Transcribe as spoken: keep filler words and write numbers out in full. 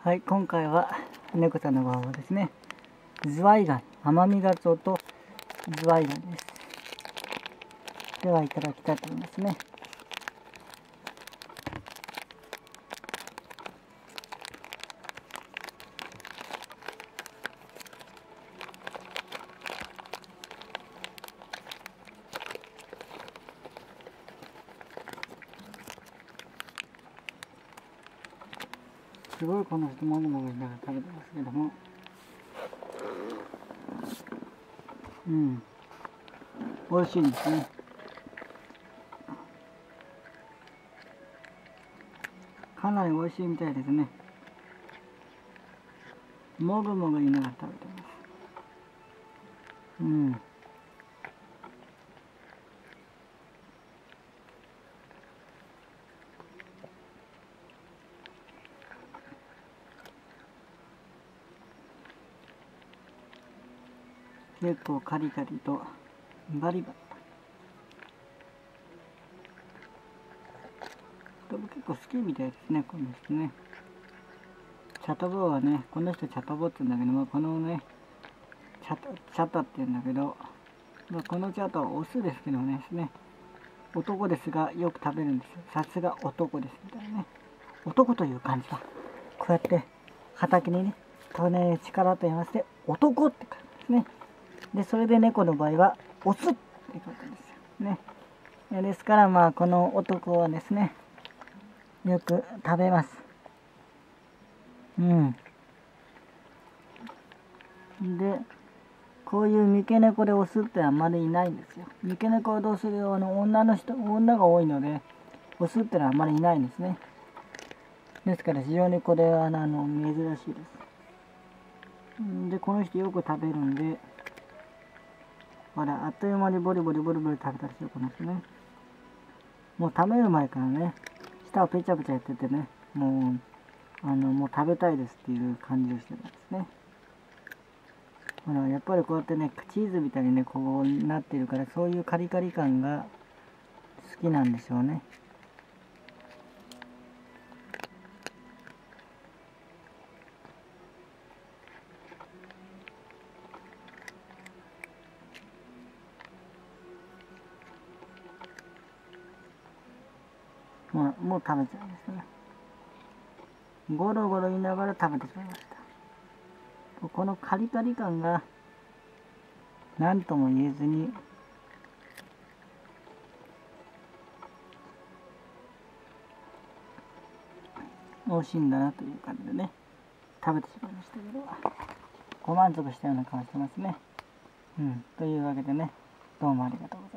はい、今回は猫さんのご飯はですね、ズワイガニ、甘みガツオとズワイガニです。ではいただきたいと思いますね。すごいこの人もぐもぐしながら食べてますけども、うん、美味しいんですね。かなり美味しいみたいですね。もぐもぐ言いながら食べてます。うん。結構カリカリとバリバリ。結構好きみたいですね、この人ね。チャトボはね、この人チャトボって言うんだけども、このね、チャタ、チャタって言うんだけど、このチャタはオスですけどね、ね、男ですがよく食べるんですよ。さすが男ですみたいなね。男という感じは、こうやって畑にね、こね力と言いまして、男って感じですね。で、それで猫の場合は、オスってことですよね。ですから、まあ、この男はですね、よく食べます。うん。で、こういう三毛猫でオスってあんまりいないんですよ。三毛猫はどうするよ、あの女の人、女が多いので、オスってのはあんまりいないんですね。ですから非常にこれはあの珍しいです。で、この人よく食べるんで、ほら、あっという間にボリボリボリボリ食べたりするこの人ね。もう食べる前からね、舌をペチャペチャやっててね、もう、あの、もう食べたいですっていう感じをしてたんですね。ほら、やっぱりこうやってね、チーズみたいにね、こうなってるから、そういうカリカリ感が好きなんでしょうね。もう、もう食べちゃいましたね。ゴロゴロ言いながら食べてしまいました。このカリカリ感が何とも言えずに、美味しいんだなという感じでね、食べてしまいましたけど、ご満足したような顔してますね。うん、というわけでね、どうもありがとうございます。